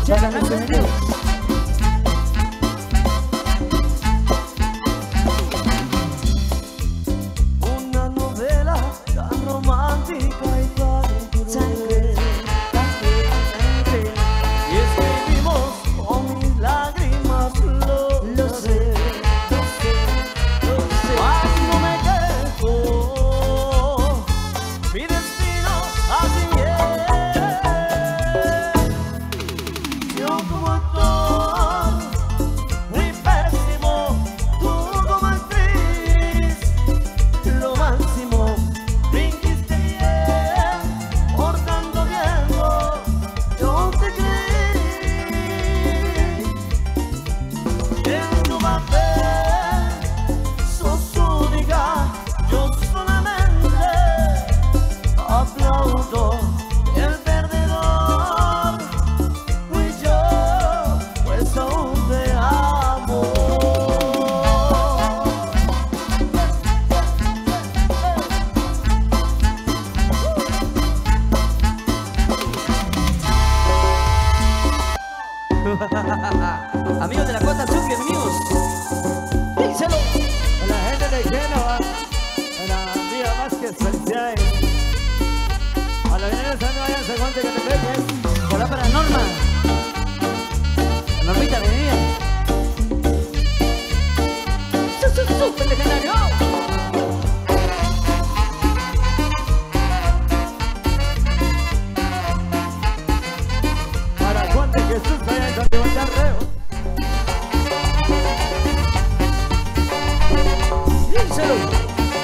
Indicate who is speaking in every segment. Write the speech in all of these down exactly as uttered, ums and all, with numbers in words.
Speaker 1: Llegan los enemigos.
Speaker 2: Una novela tan romántica y tan
Speaker 1: Sangre, sangre, sangre.
Speaker 2: y escribimos con mis lágrimas, lo,
Speaker 1: Lo sé, lo sé, lo sé.
Speaker 2: cuando me quejo, mi destino así es. Yo como actor, muy pésimo, tú como actriz, lo máximo, fingiste bien, portando bien, yo te creí. En tu papel sos única, yo solamente aplaudo. El perdedor fui yo, pues aún te amo.
Speaker 1: Amigos de la Costa Sur, bienvenidos. Díselo.
Speaker 2: A la gente de Génova, en la Vía Vázquez, felicidades. A la venida de San Vayan, se cuente que te pegues.
Speaker 1: Hola para Norma. Normita, bienvenida. ¡Su, su, súper legendario!
Speaker 2: Para Juan de Jesús, vayan con tu Reo.
Speaker 1: Díselo.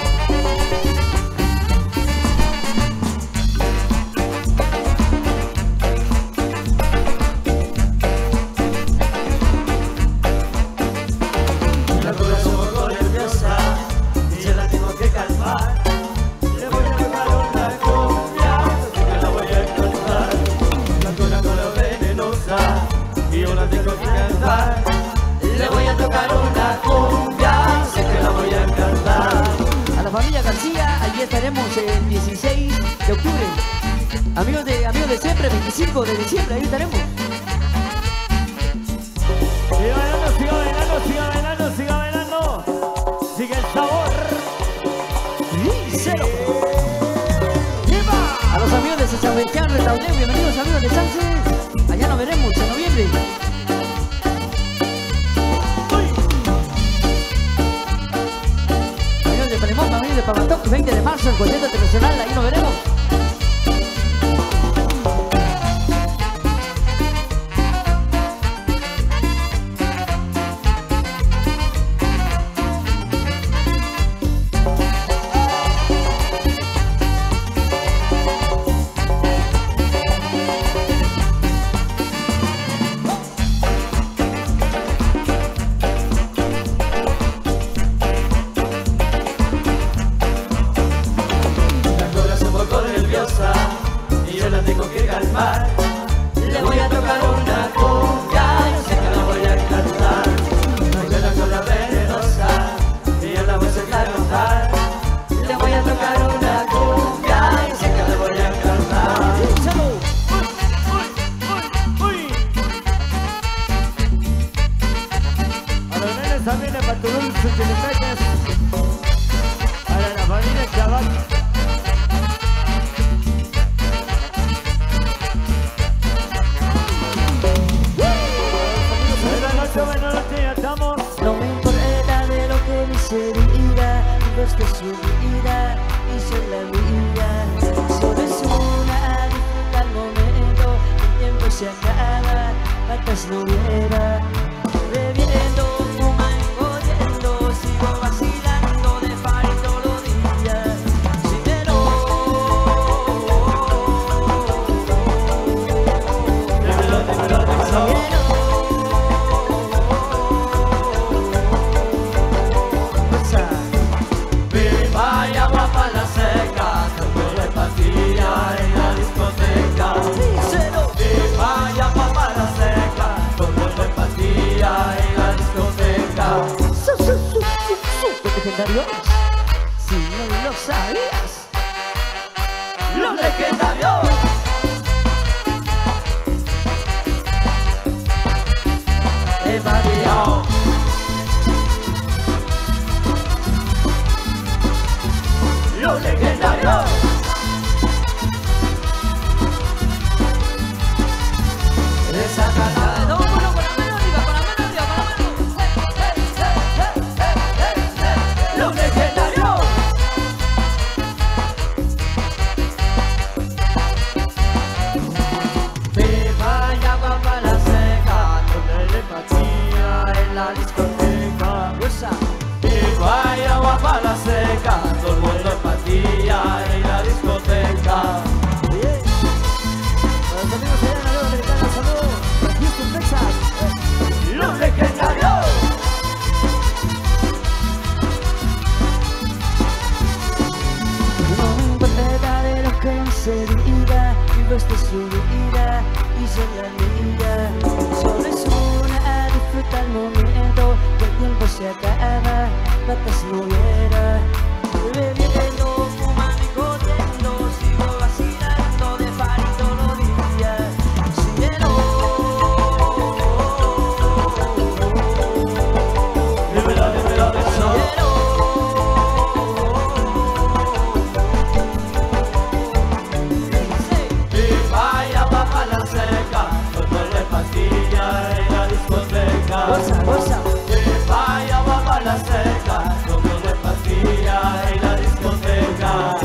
Speaker 2: La corazón un poco nerviosa y yo la tengo que calmar. Le voy a tocar una cumbia, así que la voy a cantar. La Coca-Cola venenosa y yo la tengo que cantar. Le voy a tocar una cumbia, sé que la voy a cantar.
Speaker 1: A la familia García, allí estaremos el dieciséis de octubre. Amigos de, amigos de siempre, veinticinco de diciembre, ahí estaremos.
Speaker 2: Siga bailando, siga bailando, siga bailando, siga bailando. Sigue el sabor.
Speaker 1: Díselo. A los amigos de San Sebastián, Restaurante, bienvenidos amigos de Sanse. Allá nos veremos en noviembre. Amigos de Palemón, amigos de Papatoc, veinte de marzo, el concierto internacional, ahí nos veremos.
Speaker 2: La corazón un poco nerviosa y yo la tengo que calmar. Le voy a tocar una cumbia, yo sé que la voy a cantar. La Coca-Cola venenosa y yo la voy a sacar a cantar. Le voy a tocar una cumbia, yo sé que la voy a cantar.
Speaker 1: Díselo.
Speaker 2: Uy, uy, uy, uy. A los nenes también de Patulul, sus chilipeques. Para la familia Chaval. Buenas noches, buenas noches, ya estamos.
Speaker 1: No me importa de lo que dice vida, los que su vida y soy la mía. Solo es una, disfruta el momento, el tiempo se acaba, patas no hubiera. Bebiendo, fumando, yendo, sigo vacilando de party todos los días. Dinero.
Speaker 2: Dímelo, dímelo, dímelo.
Speaker 1: Dinero.
Speaker 2: Vaya guapa la seca, con la pastilla en la discoteca.
Speaker 1: Díselo.
Speaker 2: Vaya guapa la seca, con la pastilla en la discoteca.
Speaker 1: Su, su, su, su, su, legendarios. Si no lo sabías,
Speaker 2: Los legendarios.
Speaker 1: cosas.
Speaker 2: Los legendarios.
Speaker 1: No importa de lo que se diga, vivo esta su vida y soy la mía. Solo es una, disfruta el momento, que el tiempo se acaba, patas no hubiera. Bebiendo, fumando y contento, sigo vacilando de party todos los días. Cielo,
Speaker 2: Dímelo, dímelo, dímelo. Y vaya pa' la seca, con de pastilla en la discoteca.
Speaker 1: goza, goza.
Speaker 2: Y vaya pa' la seca, con de pastilla en la discoteca.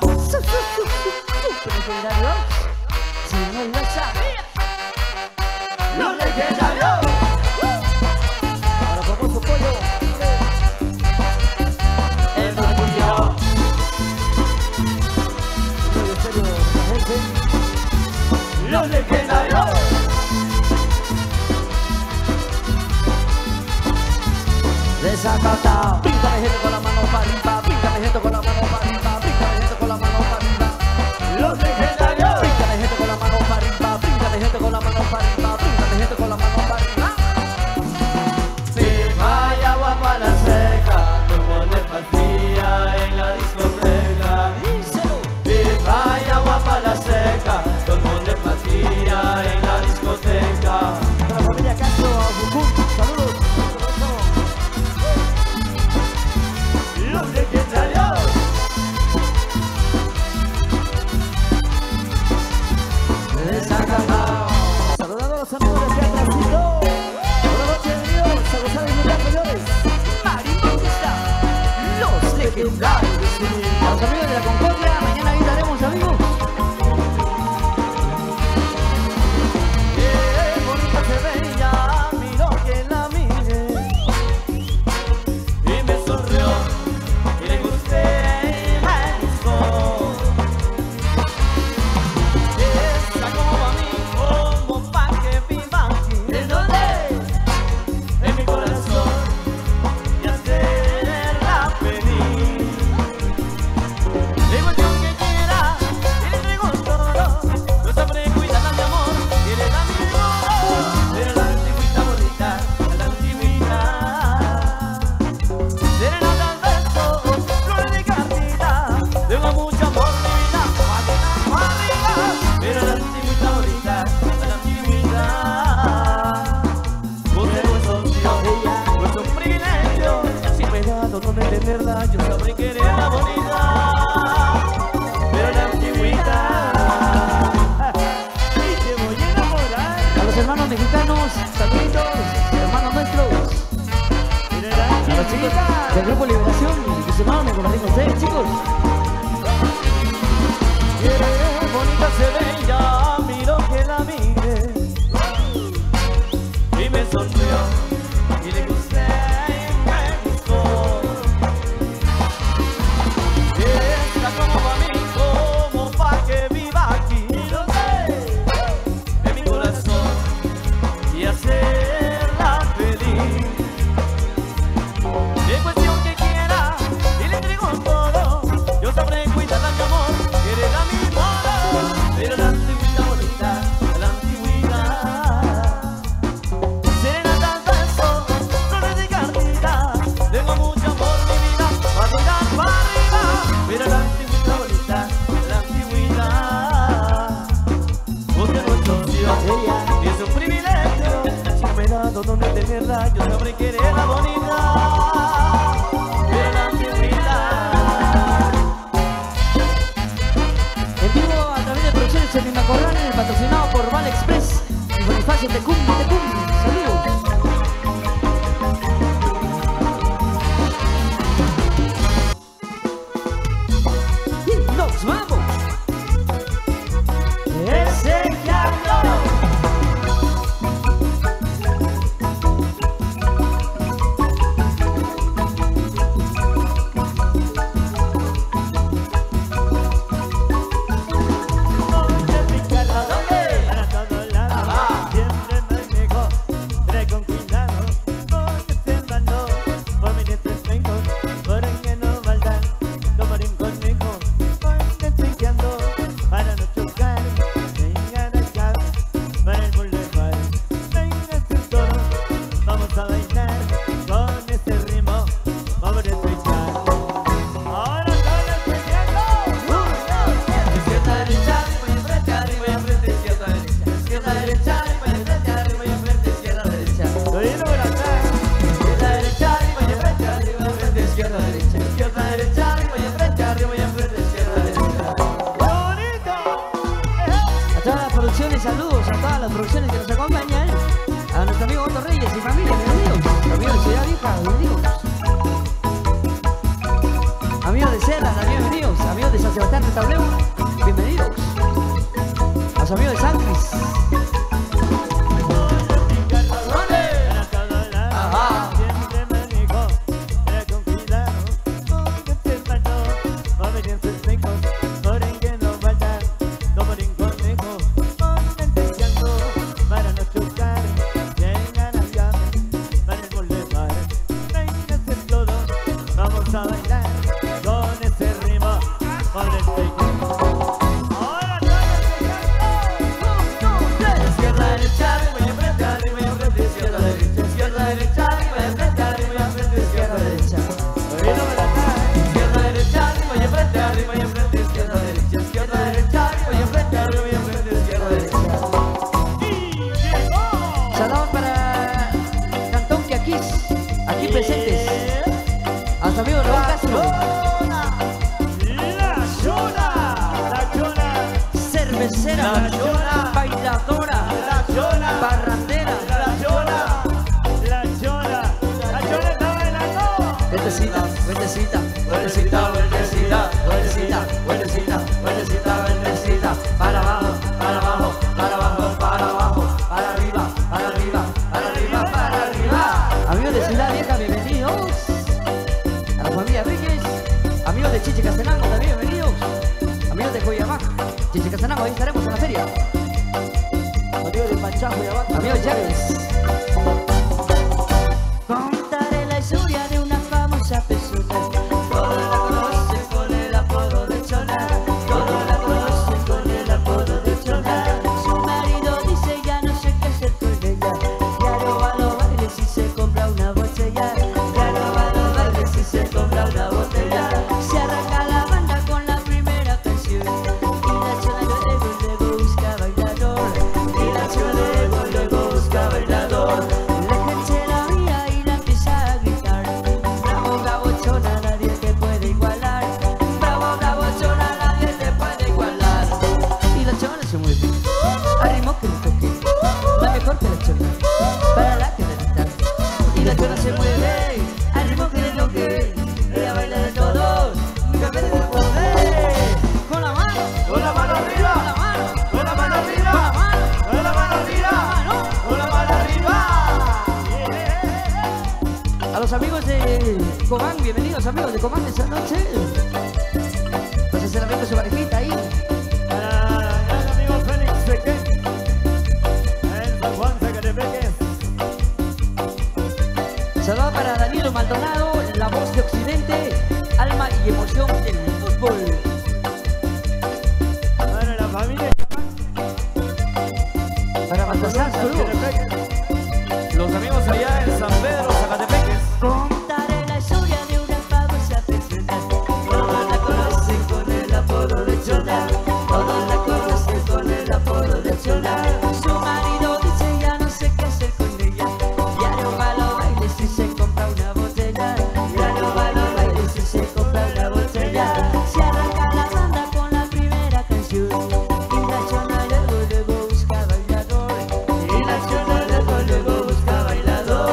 Speaker 1: Legendario, si no lo sabía.
Speaker 2: Los legendarios.
Speaker 1: Ahora pongo su pollo.
Speaker 2: El maquillado.
Speaker 1: En serio, la gente.
Speaker 2: Los legendarios.
Speaker 1: Desacatado. Pinta de gente con la mano para arriba, pinta de gente con la mano para arriba, pinta de gente con la mano para arriba.
Speaker 2: Los legendarios.
Speaker 1: Pinta de gente con la mano para arriba, pinta de gente con la mano para arriba, pinta de gente con la mano para arriba.
Speaker 2: Si vaya agua para la seca, como de pastilla en la discoteca.
Speaker 1: Díselo.
Speaker 2: Si vaya agua para la seca, como de pastilla en la discoteca.
Speaker 1: Para la familia Castro, Bucún, saludos.
Speaker 2: Los legendarios.
Speaker 1: Desacatado. Saludando a los amigos de aquí atrásito. Buenas noches, bienvenidos a gozar de lugar, señores. Marimbista, los legendarios. A los amigos de la Concordia, mañana ahí estaremos, amigos.
Speaker 2: Qué bonita se veía, miró que la miré y me sonrió y le gusté y me gustó. Está como a mí, como pa' que viva aquí. ¿En dónde? En mi corazón y hacerla feliz. Le cuestión que quiera y le entrego todo. No sabré cuidarla de amor y le da mi modo. Pero la antigüita bonita, la antigüita. Serenata al beso, flores de cartita. Tengo mucho amor, mi vida, para arriba. Pero la antigüita bonita, la antigüita. Porque no es opción, no es un privilegio. Si me da donde tenerla, yo sabré quererla bonita. Pero la antigüita. Y te voy a enamorar.
Speaker 1: A los hermanos mexicanos, saluditos, hermanos nuestros. A los chicos del Grupo Liberación y sus hermanos, me compartí con ustedes, chicos.
Speaker 2: Qué bonita se veía, miro que la mire y me sonrió y le gusté y me gustó. Está como pa' mí, como pa' que viva aquí. En mi corazón y hacerla feliz. En cuestión que quiera y le entrego todo. Yo sabré cuidarla de amor, quererla a mi modo. Pero la antigüita bonita, la antigüita. Serenata al beso, flores de cartita. Tengo mucho amor, mi vida, para tirar para arriba. Pero la antigüita bonita, la antigüita. Porque no es opción, y es un privilegio. Si me da donde tenerla, yo sabré quererla bonita. Pero la antigüita.
Speaker 1: En vivo a través de Producciones en Macorrales, patrocinado por Val Express y Bonifacio Tecum, Tecum. Saludos. Y nos vamos.
Speaker 2: Ese diablo. No te pica la doble. Para todo lado, siempre me pegó.
Speaker 1: amigo Otto Reyes y familia, bienvenidos. Amigos de Ciudad Vieja, bienvenidos. Amigos de Serra, también bienvenidos. Amigos de San Sebastián de Tableu, bienvenidos. Los amigos de San Cris.
Speaker 2: La Chona,
Speaker 1: bailadora,
Speaker 2: la Chona,
Speaker 1: parrandera,
Speaker 2: la Chona, la Chona, la Chona está bailando.
Speaker 1: Vueltecita, vueltecita, vueltecita, vueltecita, vueltecita, vueltecita, vueltecita, vueltecita, para abajo, para abajo, para abajo, para abajo, para arriba, para arriba, para arriba, para arriba. Amigos de Ciudad Vieja, bienvenidos. A la familia Reyes, amigos de Chiche Castenango, también bienvenidos. Amigos de Coyabac, Chiche Castenango, ahí estaremos en la feria. Amigos de Panchajo y Abaco, amigos de Llaves. Contaré la historia de una famosa persona. Todos la conocen con el apodo de Chona. Todos la conocen con el apodo de Chona. Su marido dice ya no sé qué hacer con ella. Ya no va a los bailes si se compra una botella. Ya no va a los bailes si se compra una botella. Se arranca la banda con la primera canción. Y la Chona luego, luego busca bailador. Y la Chona luego, luego busca bailador. La gente la mira y la empieza a gritar. Bravo, bravo, Chona, nadie te puede igualar. Bravo, bravo, Chona, nadie te puede igualar. Y la Chona se mueve al ritmo que le toque. La mejor que la Chona, para la que necesita. Y la Chona se mueve al ritmo que le toque. Ella baila de todos, nunca pierde el poder. Con la mano,
Speaker 2: Con la mano arriba,
Speaker 1: con la mano,
Speaker 2: con la mano arriba,
Speaker 1: con la mano,
Speaker 2: con la mano arriba, con la mano arriba.
Speaker 1: A los amigos de Comán, bienvenidos amigos de Comán esta noche. Pues hacer amigo su parejita ahí.
Speaker 2: Para el amigo Félix Peque, en San Juan Zacatepeques.
Speaker 1: Saludo para Danilo Maldonado, la voz de Occidente, alma y emoción del fútbol.
Speaker 2: Para la familia
Speaker 1: Para Baltasar, saludos.
Speaker 2: los amigos allá en San Pedro, Zacatepeques.
Speaker 1: Contaré la historia de una famosa persona. Todos la conocen con el apodo de Chona. Todos la conocen con el apodo de Chona. Su marido dice ya no sé qué hacer con ella. Ya no va a los bailes si se compra una botella. Ya no va a los bailes si se compra una botella. Se arranca la banda con la primera canción. Y la Chona luego, luego busca bailador. Y la Chona luego, luego busca bailador.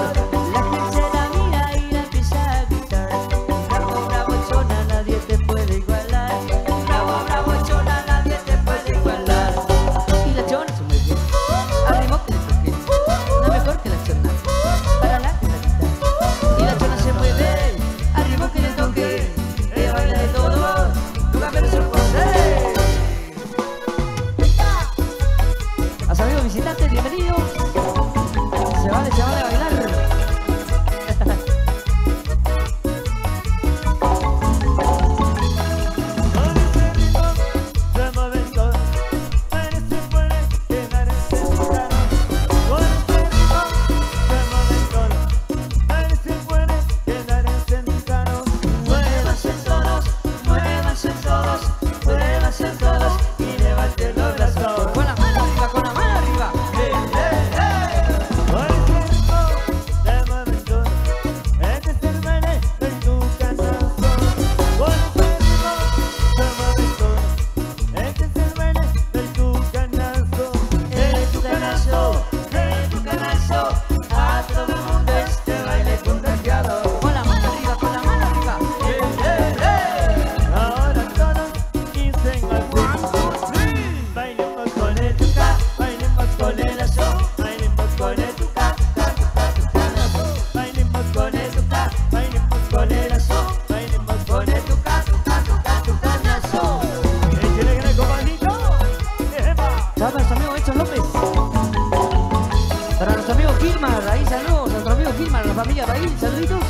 Speaker 1: nuestro amigo Gilmar, ahí saludos, a nuestro amigo Gilmar, a la familia Raíl, saluditos.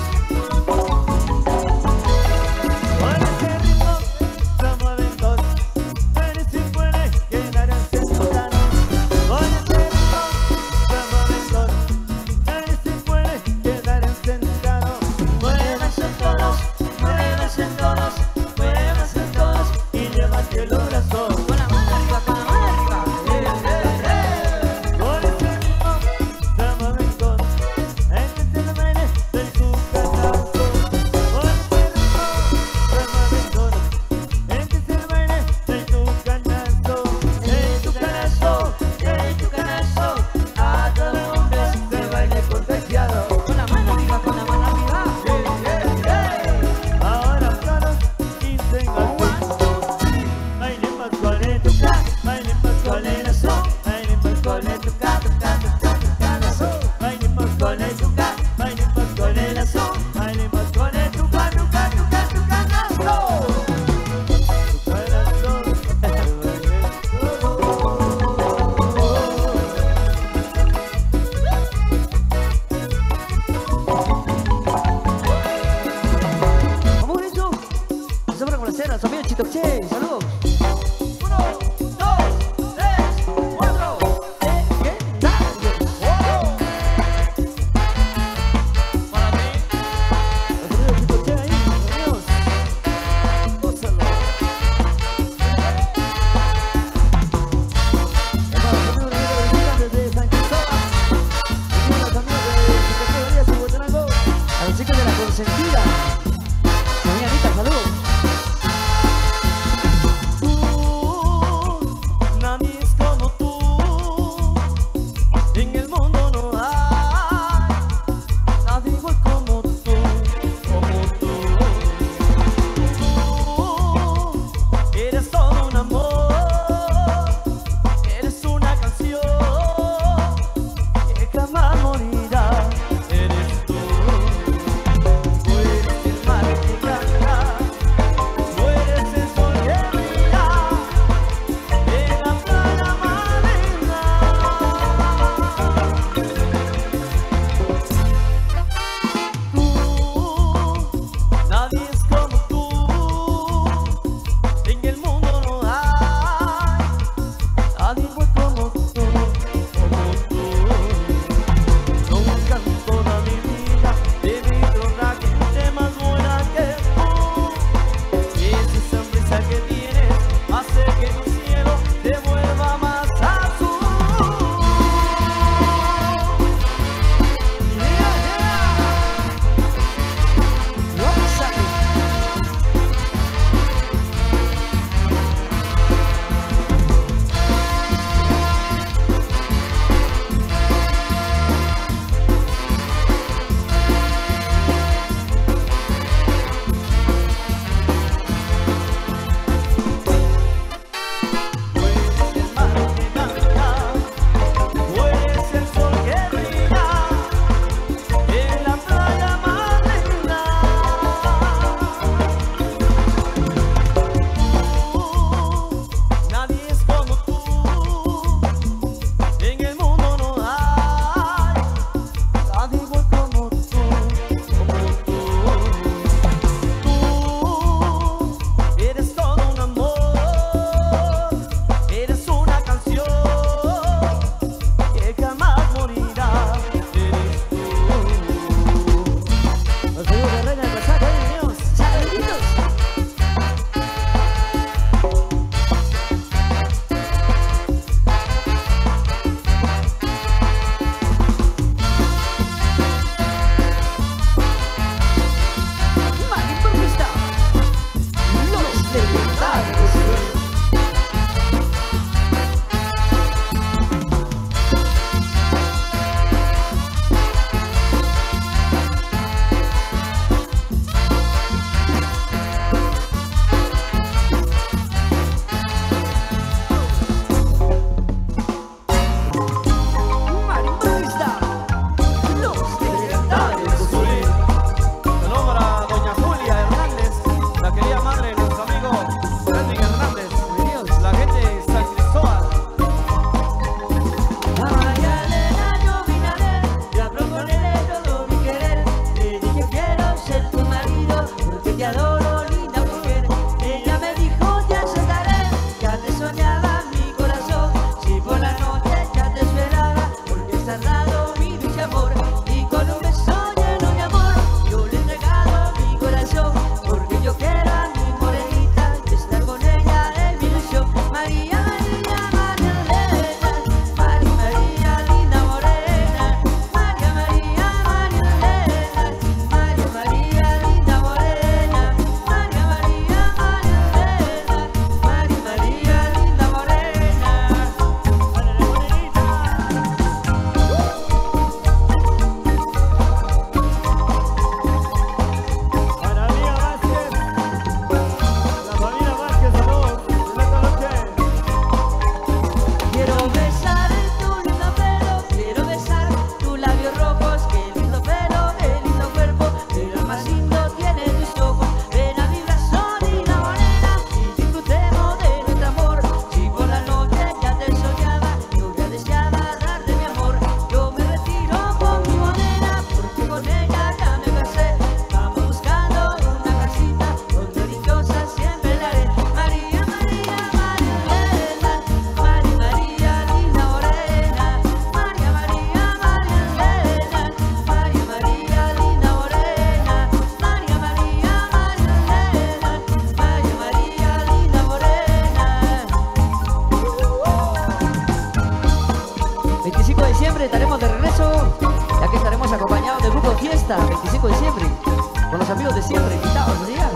Speaker 1: fiesta, veinticinco de diciembre, con los amigos de siempre, invitados a llegar.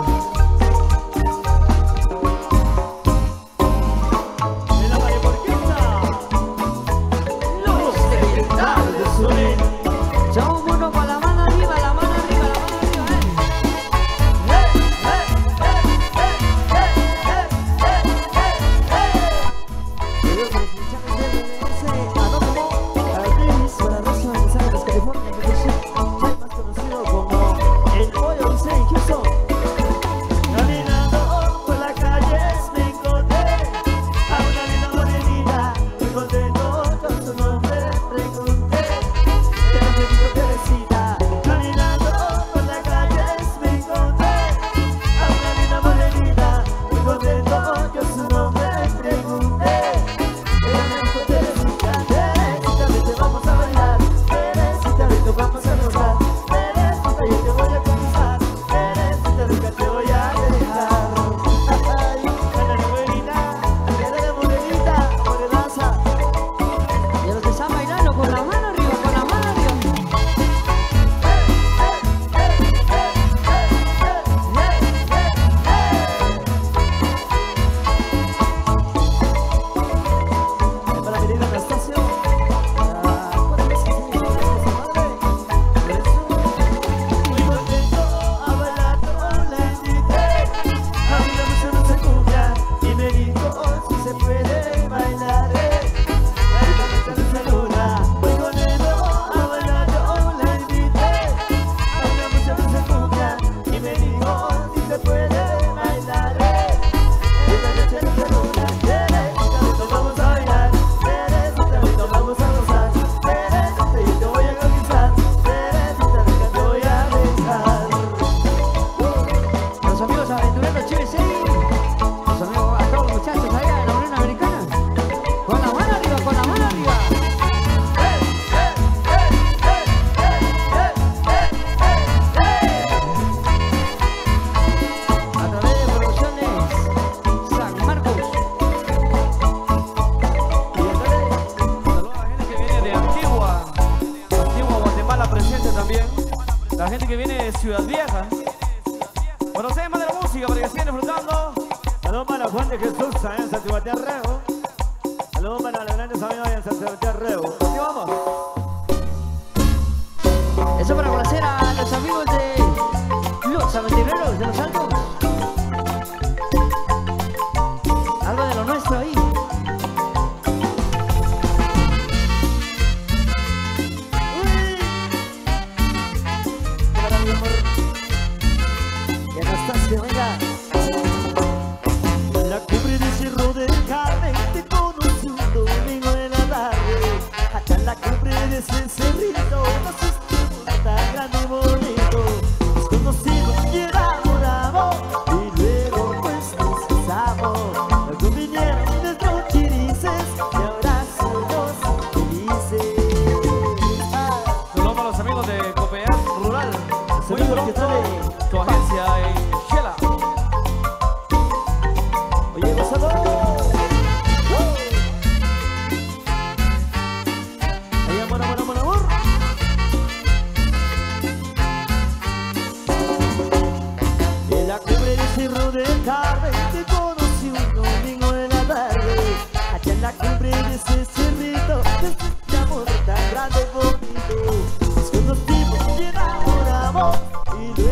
Speaker 3: La gente que viene de Ciudad Vieja. Conocemos de la música para que sigan disfrutando.
Speaker 2: Saludos para Juan de Jesús, allá en San Sebastián Rego. Saludos para los grandes amigos allá en San Sebastián Rego. Así vamos.
Speaker 1: Eso para conocer a los amigos de los aventureros de los Altos. Algo de lo nuestro ahí.
Speaker 2: La cumbre de Cerro del Carmen te conocí un domingo en la tarde. Acá en la cumbre de ese cerrito nos estuvimos tan grande y bonito. Nos conocimos y enamoramos y luego pues nos casamos. Luego vinieron nuestros chirices y ahora somos felices.
Speaker 3: Saludos para los amigos de Copeas Rural. Muy pronto tu agencia en Shela.
Speaker 2: Oye, gozador. Ay, amor, amor, amor, amor. En la cumbre de Cerro del Carmen te conocí un domingo en la tarde. Allá en la cumbre de ese cerrito de este amor tan grande y bonito. Nos conocimos y enamoramos y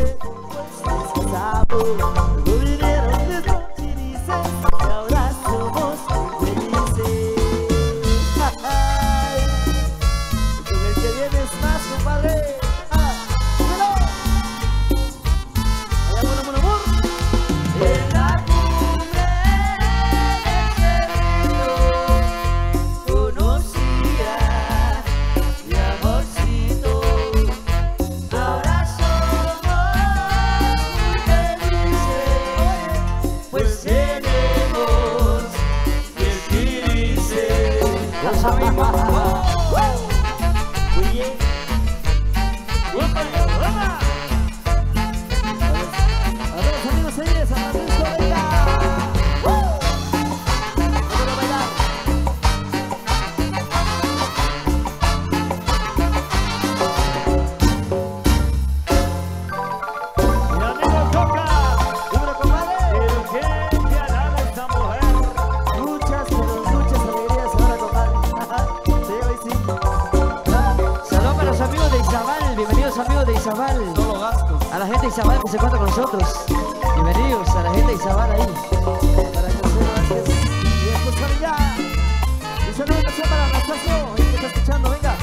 Speaker 1: Izabal.
Speaker 3: Solo gastos.
Speaker 1: A la gente de Izabal que se encuentra con nosotros. Bienvenidos a la gente de Izabal ahí. Para José Vázquez. Y después para allá. Un saludo especial para Anastasio, el que está escuchando, venga.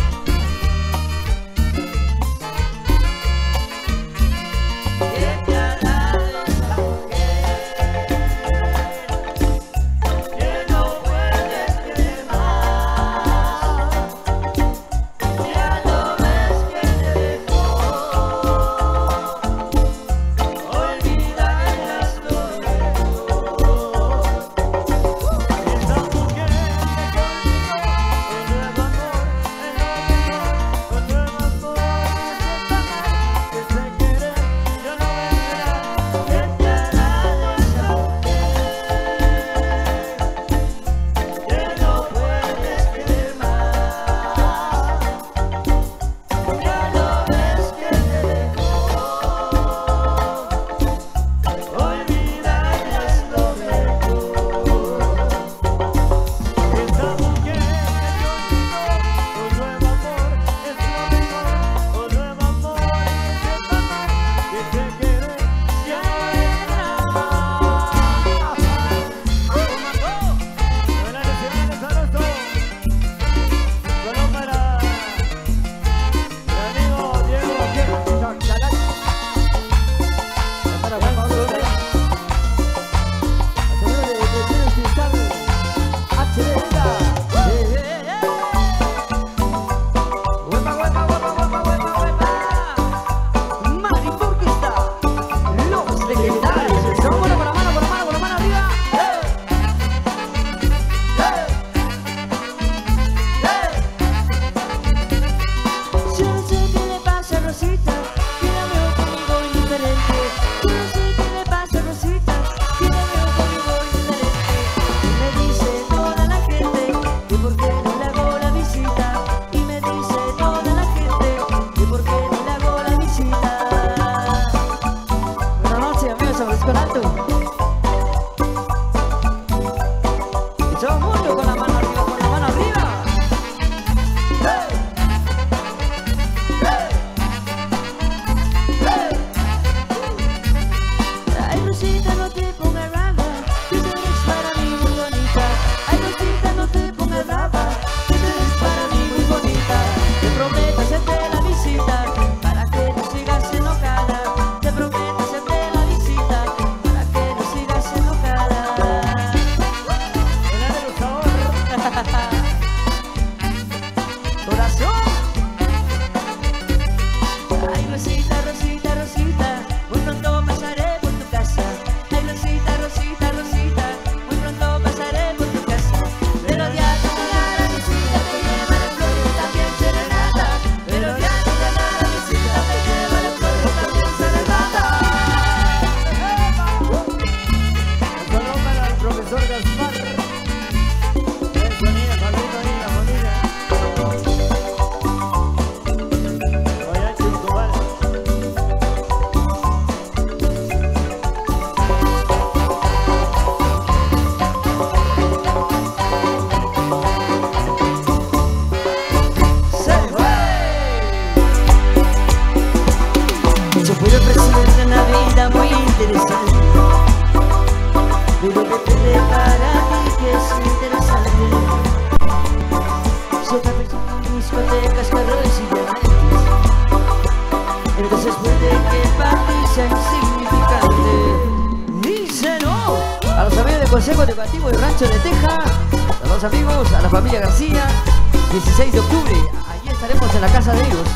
Speaker 4: Consejo Educativo de Rancho de Teja, a los amigos, a la familia García, dieciséis de octubre, allí estaremos en la casa de ellos.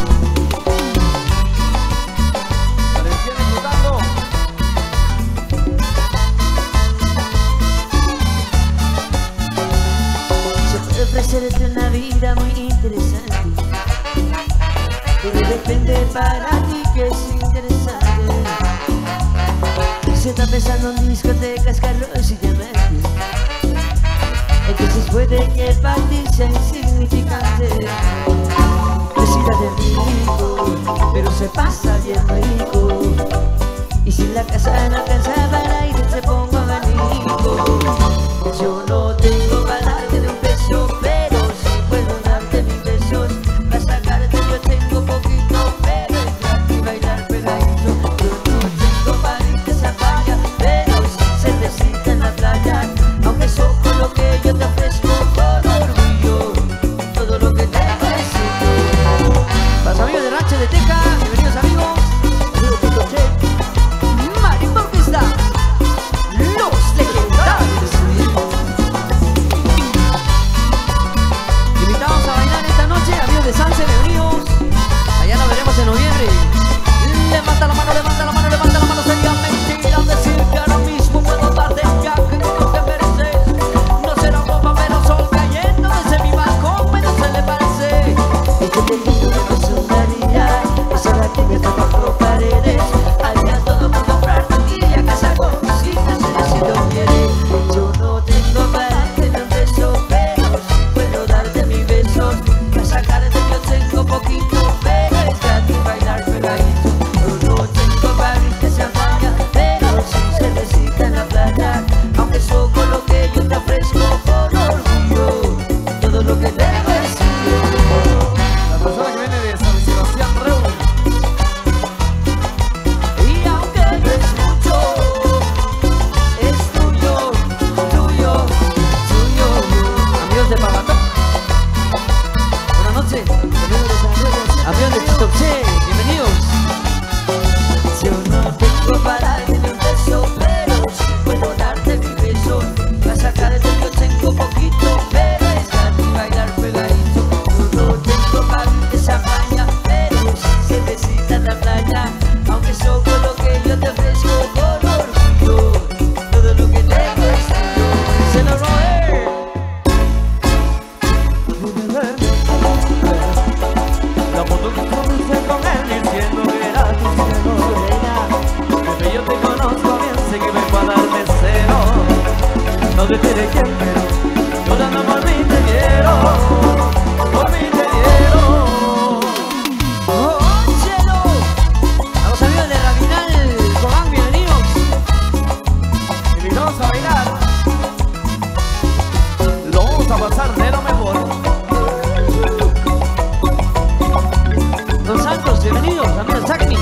Speaker 1: Se puede ofrecerte una vida muy interesante, pero depende para ti que es interesante. Se está pensando en discotecas, carros y diamantes, entonces puede que para ti sea insignificante. Recita de rico, pero se pasa bien rico, y si la casa no alcanza para aire se pongo abanico. Yo no tengo para darte de un peso, pero sí puedo darte mil pesos. Para sacarte yo tengo poquito, pero es gratis.
Speaker 4: José, bienvenidos.
Speaker 1: Yo no tengo para darte un beso, pero sí puedo darte mi beso. Para sacar de yo tengo poquito, pero es gratis bailar pegadito. Yo no tengo para esa maña, pero sí se necesita la playa. Aunque solo lo que yo te ofrezco con orgullo, todo lo que tengo es tuyo.
Speaker 4: Se lo robé.
Speaker 3: La foto que crucé con él diciendo que era tu cielo. Bebé, yo te conozco bien, sé que vengo a darme cero. No te diré quién, pero llorando por mí te quiero. Por mí te quiero.
Speaker 4: ¡Oh, cielo! A los amigos de Rabinal, Cobán, bienvenidos.
Speaker 3: Invitados a bailar. Lo vamos a pasar de lo mejor.
Speaker 4: Los Santos, bienvenidos, amigos Sacni.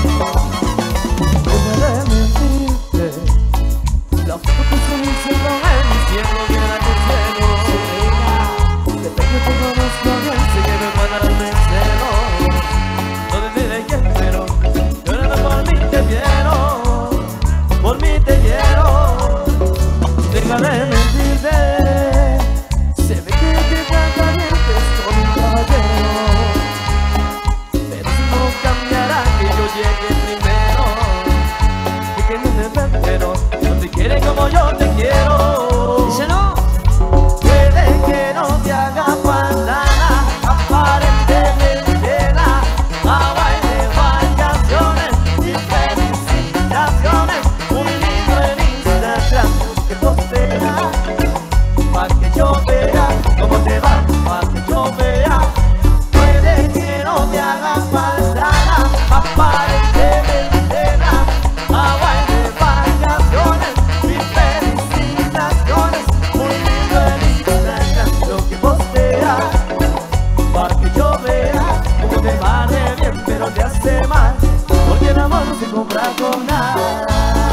Speaker 3: La foto que subiste con él diciendo que era tu cielo. Desde que te conozco bien, sé que me puede dar el celo. No te diré quién, pero llorando por mí te quiero. Por mí te quiero. Déjame mentirte. Se ve que te trata bien, que soy un caballero. Pero eso no cambiará que yo llegue primero. Y que no te ven, pero no te quiere como yo te quiero.
Speaker 4: Díselo.
Speaker 3: Puede que no te haga falta nada, aparentemente nada. Agua de vacaciones y felicitaciones. Un libro en Instagram que postea, pa' que yo vea cómo te va, pa' que yo vea. Puede que no te haga falta nada, aparentemente nada. Agua de vacaciones y felicitaciones. Un libro en Instagram lo que postea, pa' que yo vea cómo te va de bien, pero te hace mal, porque el amor no se compra con nada.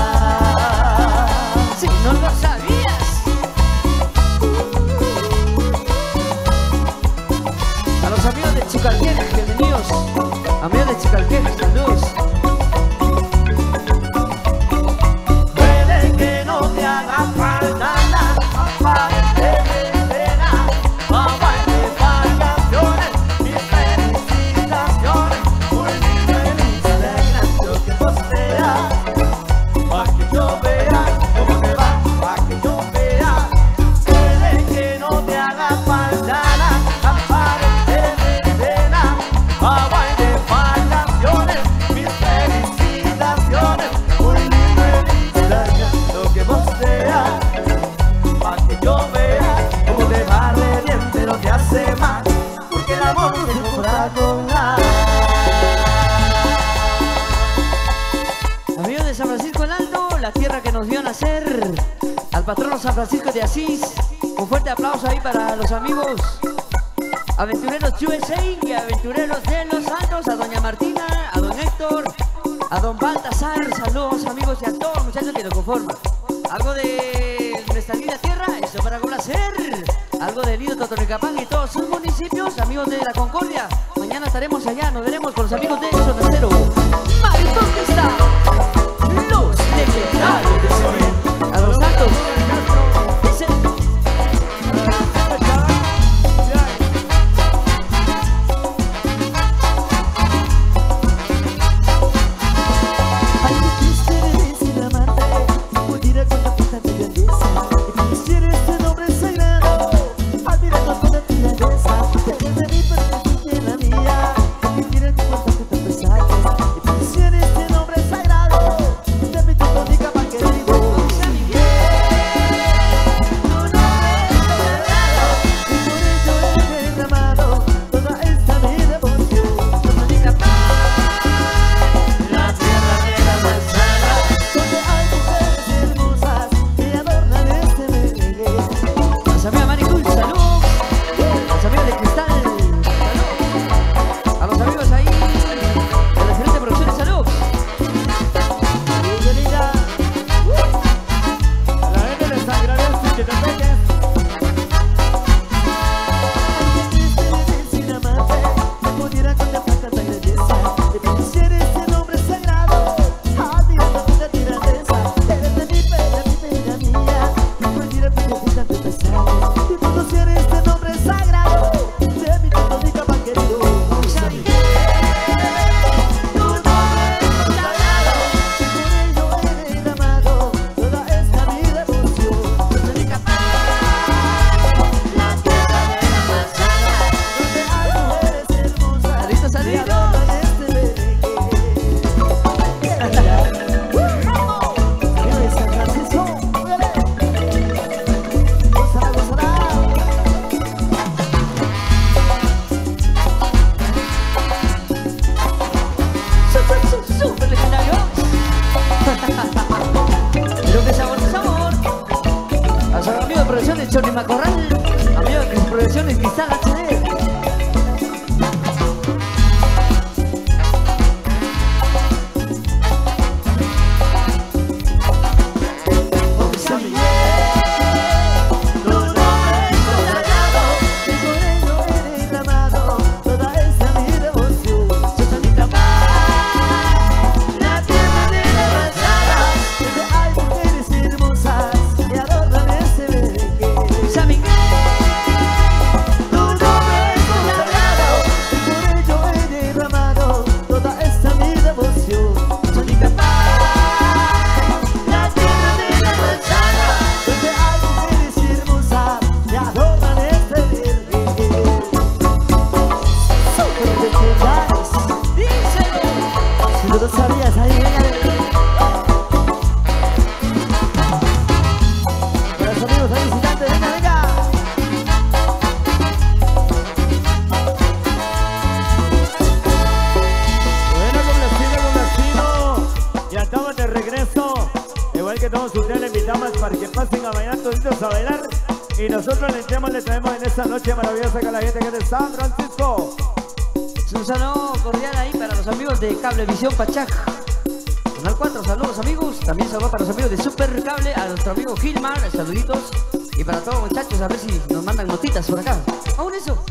Speaker 4: Si no lo sabías. A los amigos de Chicalqueja, bienvenidos. Amigos de Chicalqueja, saludos.
Speaker 3: Puede que no te haga falta nada, aparentemente nada. Agua de vacaciones y felicitaciones. Un libro en Instagram lo que postea, pa' que yo vea cómo te va, pa' que yo vea. Puede que no te haga falta nada, aparentemente nada. Agua de vacaciones, mis felicitaciones. Un libro en Instagram lo que postea, pa' que yo vea cómo te va de bien, pero te hace mal, porque el amor no se compra con nada.
Speaker 4: Amigos de San Francisco el Alto, la tierra que nos vio nacer. Al patrono San Francisco de Asís. Un fuerte aplauso ahí para los amigos aventureros U S A y aventureros de Los Santos. A doña Martina, a don Héctor, a don Baltasar. Saludos amigos y a todos los muchachos que nos conforman. Algo de nuestra linda tierra, eso para complacer. Algo de Lido, Totonicapán y todos sus municipios. Amigos de la Concordia, mañana estaremos allá, nos veremos con los amigos de Sonestero. Maricón que está, los legendarios. A los Santos. Dice,
Speaker 2: Ay, qué triste eres sin amarte, pudiera contemplar tu grandeza. Y quisiera este nombre sagrado, admirando con tu grandeza. Te pierde mi perfección y la mía, quisiera que contarte tu
Speaker 4: Macorral, amigo de Producciones Cristal H D.
Speaker 3: Y nosotros le entremos, le traemos en esta noche maravillosa que la gente que es de San Francisco.
Speaker 4: Un saludo cordial ahí para los amigos de Cablevisión Pachaj. Canal cuatro, saludos amigos. También saludos para los amigos de Super Cable, a nuestro amigo Gilmar, saluditos. Y para todos muchachos, a ver si nos mandan notitas por acá. ¿Aún eso?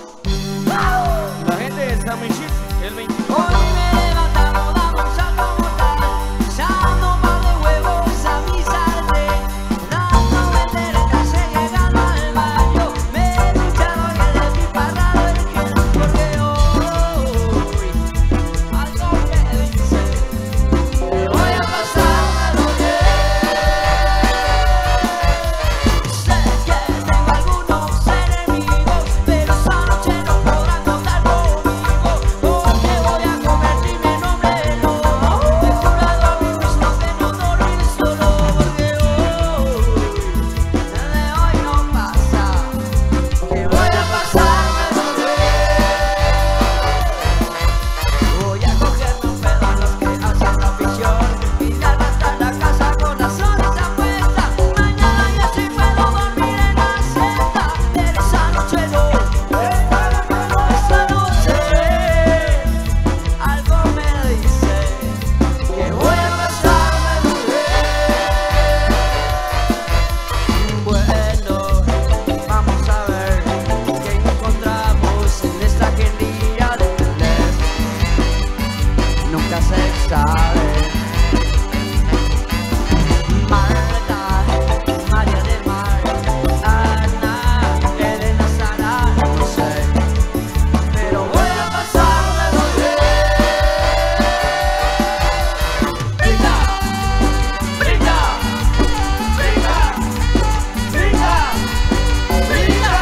Speaker 3: La gente de San Michel, el veintiuno.
Speaker 4: Hoy me levantamos, damos salto mortal, echando par de huevos a mi sartén. Dando volteretas, llegando al baño, me ducharon y le di parado el gel. Porque hoy algo me dice que voy a pasármelo bien. Sé que tengo algunos enemigos, pero esa noche no podrán contar conmigo, porque voy a convertirme en hombre lobo. He jurado a mí mismo de no dormir solo, porque hoy, desde hoy no pasa, que voy a pasármelo bien. Voy a cogerme un pedo a los que hacen la ficción y darme hasta la casa con las horas apuestas. Mañana ya sí puedo dormir en la celda, pero esa noche no, esa noche algo me dice que voy a pasármelo bien. Bueno, vamos a ver qué encontramos en esta agendilla de internet. Nunca se sabe. Marta, María del Mar, Ana, Elena, Sara, no sé, pero voy a pasármelo bien. Brinda, brinda, brinda, brinda, brinda.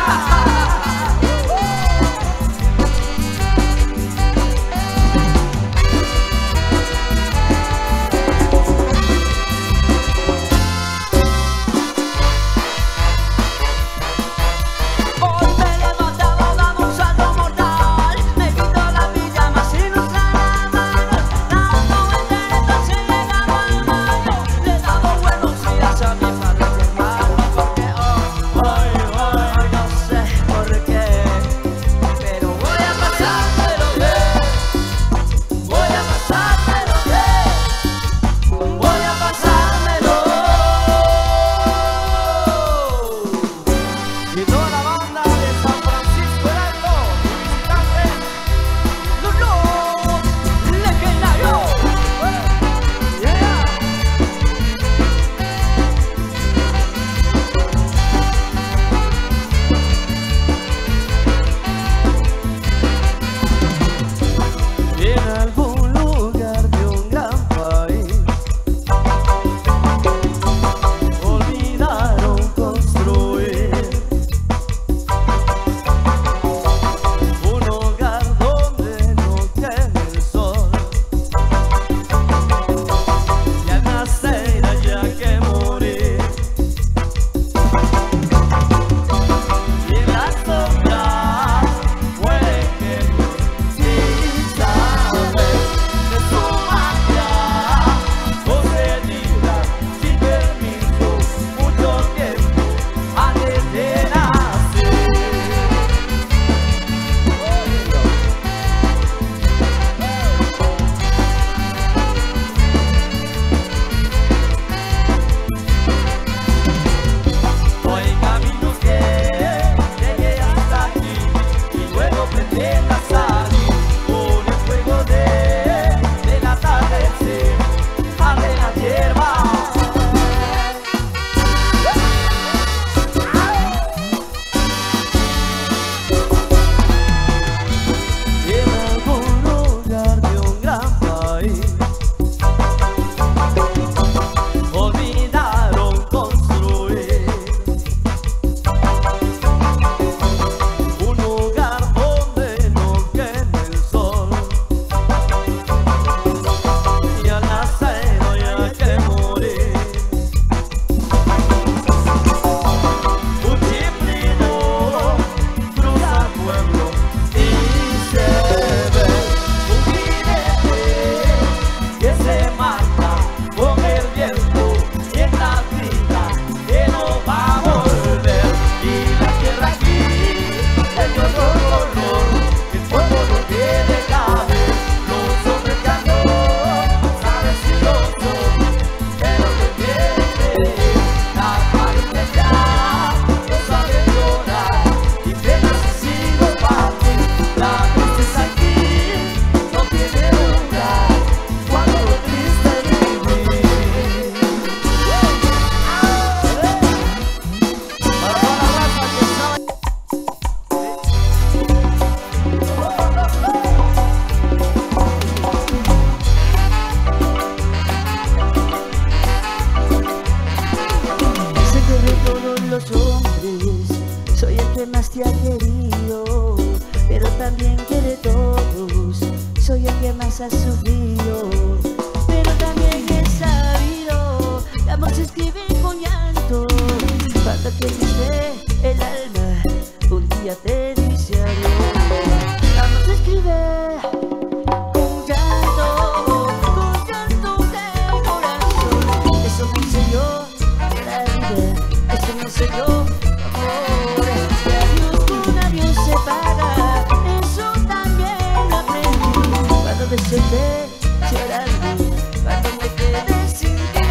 Speaker 1: mío, pero también he sabido que amor se escribe con llanto. Cuando te dice el alma, un día te dice adiós. Amor se escribe con llanto, con llanto de corazón. Eso me enseñó la vida, eso me enseñó amor. Que adiós con adiós se paga, eso también lo aprendí. Cuando deseé llorando, cuando me quedé sin ti.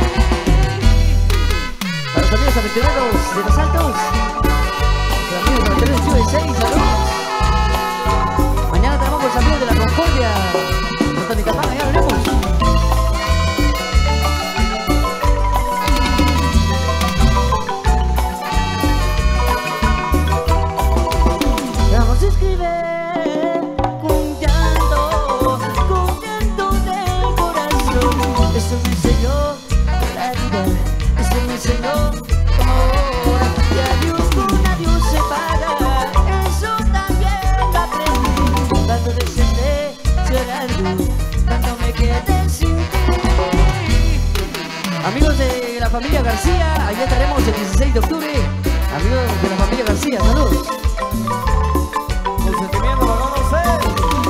Speaker 4: Para los amigos aventureros de los Altos, los amigos aventureros U S A, saludos. Mañana tenemos los amigos de la Concordia, con Tony Capana, ya veremos.
Speaker 1: Amor se escribe con llanto, con llanto del corazón. Eso me enseñó la vida, eso me enseñó amor. Y adiós con adiós se paga, eso también lo aprendí. Cuando descendé llorando, cuando me quedé sin ti.
Speaker 4: Amigos de la familia García, allá estaremos el dieciséis de octubre. Amigos de la familia García, saludos.
Speaker 3: El sentimiento lo conoce.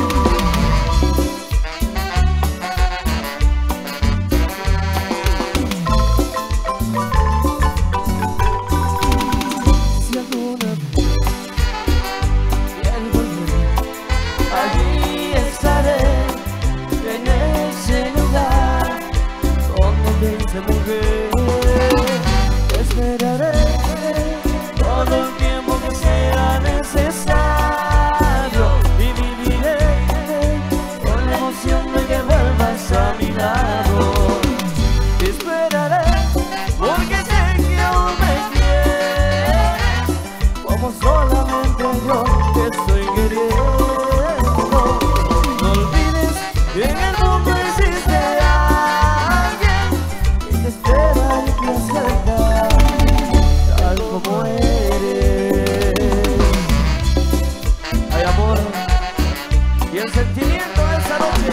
Speaker 1: Si alguna vez quiero volver, allí estaré, en ese lugar donde piense mujer. Te esperaré todo el tiempo que sea necesario y viviré con la emoción de que vuelvas a mi lado. Te esperaré porque sé que aún me quieres, como solamente yo te estoy queriendo. No olvides que en el mundo existe alguien que te espera y te acepta tal como eres.
Speaker 3: Hay amor y el sentimiento de esa noche.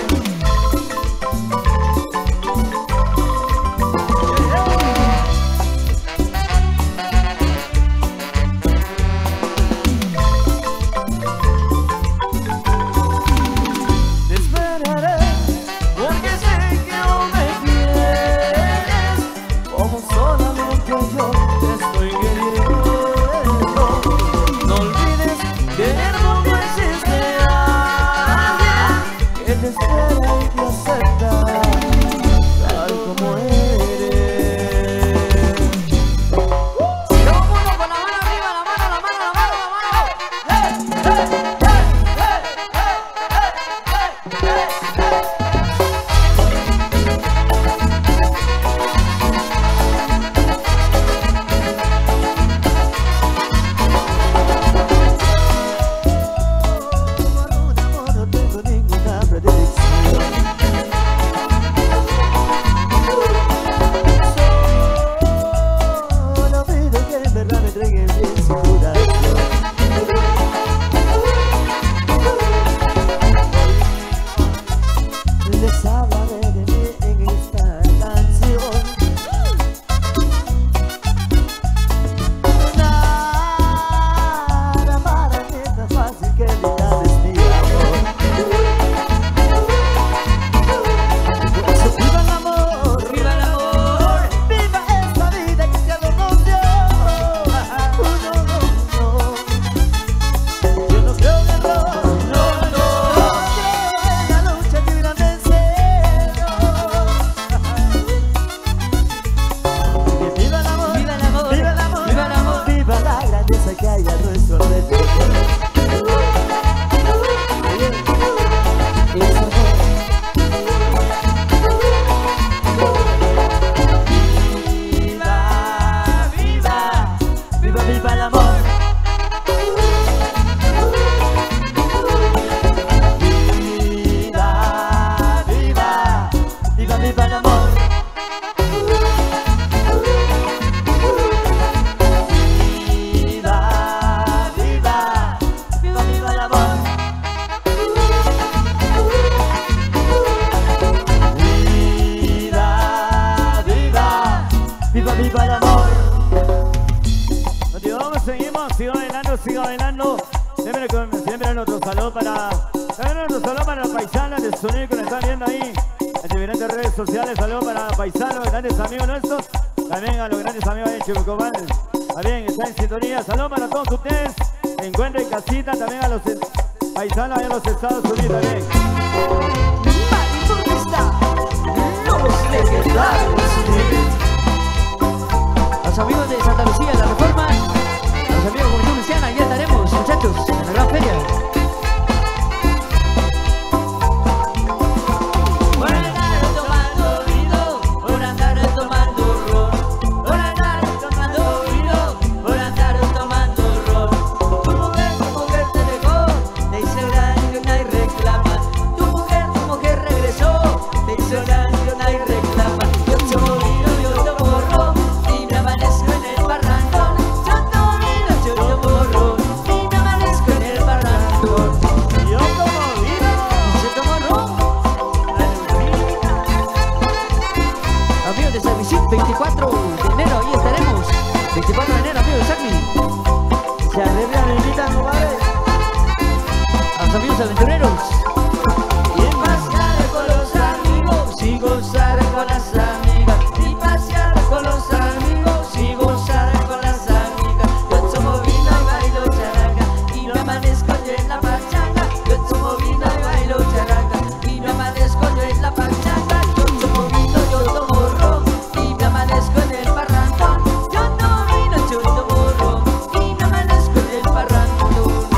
Speaker 1: Te esperaré porque sé que aún me quieres, como solamente yo te estoy queriendo. No olvides que en el mundo existe alguien que te espera y te acepta tal como eres.
Speaker 4: Todo el mundo con la mano arriba, la mano, la mano, la mano, la mano. ¡Eh, eh, eh, eh, eh, eh, eh,
Speaker 1: Por un amor no tengo ninguna predicción. Solo pido que en verdad me entreguen bien su corazón. Les hablaré de mí en esta canción. Nada para mí es tan fácil que olvidarles mi amor. Por eso viva el amor,
Speaker 4: viva el amor.
Speaker 1: viva esta vida que Dios nos dio. No, no, no. Yo no creo en el error, no, no. Creo en la lucha que irán venciendo. Que viva el amor,
Speaker 4: Viva el amor,
Speaker 1: viva el amor,
Speaker 4: viva el amor.
Speaker 1: viva la grandeza que hay a nuestro alrededor. Es amor. Viva, viva, viva, viva el amor. Viva, viva, viva, viva el amor. Viva, viva, viva el amor.
Speaker 3: siga bailando. Siempre, siempre nuestro saludo para, también nuestro saludo para las paisanas de sonido que nos están viendo ahí en diferentes redes sociales. Saludos para paisanos, grandes amigos nuestros. También a los grandes amigos de Chibucobal. También está en sintonía. Saludos para todos ustedes. Se encuentren en casita. También a los paisanos de los Estados Unidos. También.
Speaker 4: ¿Dónde está? Los legendarios. Los amigos de Santa Lucía, La Reforma. Los amigos de Juventud Cristiana. Ya estaremos, muchachos, en la gran feria. veinticuatro de enero, ahí estaremos. veinticuatro de enero, amigos de Sacmi. Se arregla, me invitan, compadre. A los amigos aventureros. Y pasear con los amigos y gozar con las amigas. Y pasear con los amigos y gozar con las amigas. Yo tomo vino y bailo characa y me amanezco yo en la pachanga. Yo tomo vino y bailo characa y me amanezco yo en la pachanga. Yo tomo vino, yo tomo ron. Amanezco en el barrancón, yo no vino, yo tomo ron y me amanezco en el barrancón.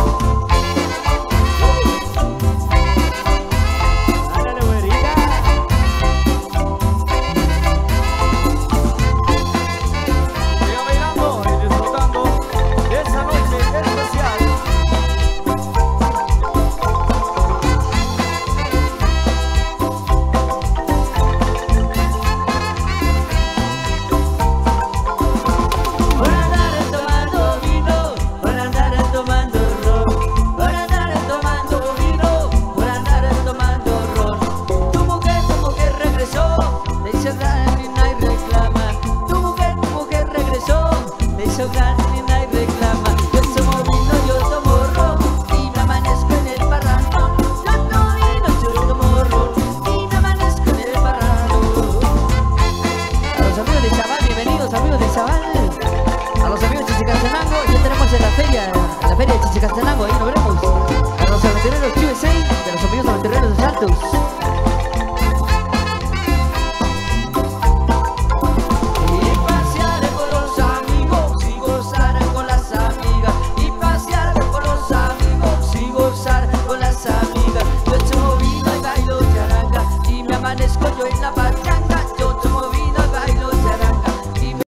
Speaker 3: Ándale, güerita. Sigan bailando y disfrutando de esa noche especial.
Speaker 4: En la feria, en la feria de Chichicastenango, ahí nos veremos. A los aventureros U S A, de los amigos aventureros de Santos. Y pasear con los amigos y gozar con las amigas. Y pasear con los amigos y gozar con las amigas. Yo tomo vino y bailo charanga y me amanezco yo en la pachanga.